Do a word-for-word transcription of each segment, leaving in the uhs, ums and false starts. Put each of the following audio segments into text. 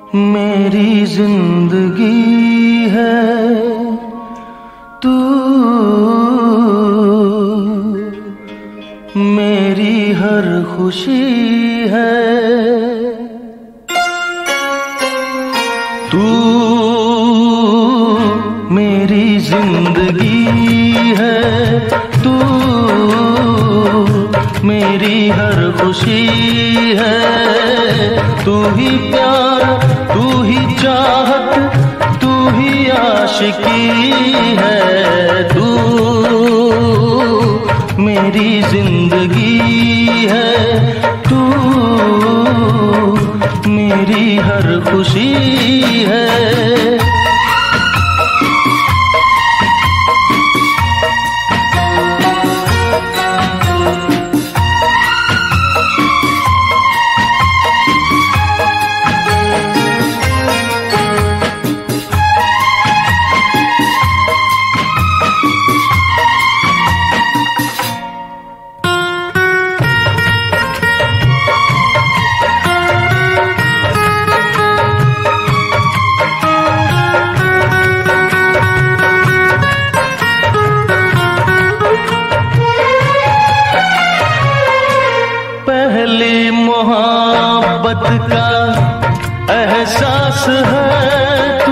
मेरी जिंदगी है तू, मेरी हर खुशी है तू, मेरी जिंदगी है तू, मेरी हर खुशी है। तू ही प्यार, तू ही चाहत, तू ही आशिकी है। तू मेरी जिंदगी है तू, मेरी हर खुशी है। पहली मोहब्बत का एहसास है तू,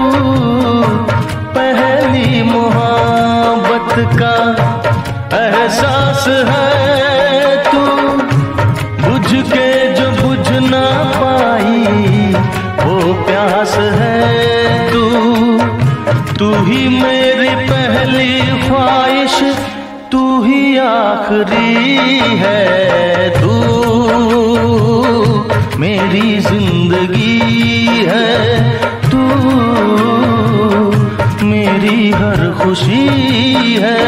पहली मोहब्बत का एहसास है तू। बुझ के जो बुझ ना पाई वो प्यास है तू। तू ही मेरी पहली ख्वाहिश, तू ही आखिरी है। तू मेरी जिंदगी है तू, मेरी हर खुशी है।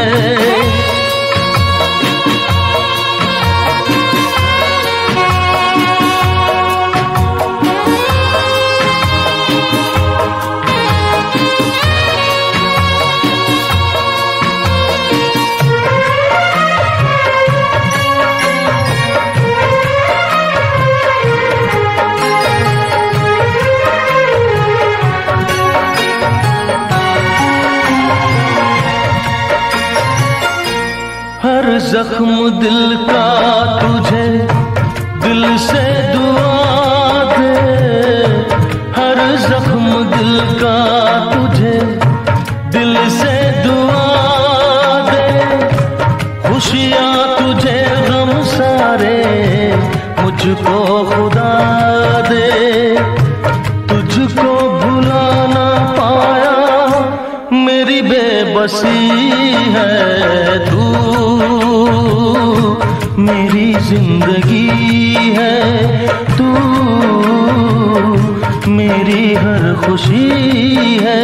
हर जख्म दिल का तुझे दिल से दुआ दे, हर जख्म दिल का तुझे दिल से दुआ दे। खुशियाँ तुझे गम सारे मुझको खुदा दे। तुझको भुला ना पाया मेरी बेबसी है। तू मेरी जिंदगी है तू, मेरी हर खुशी है।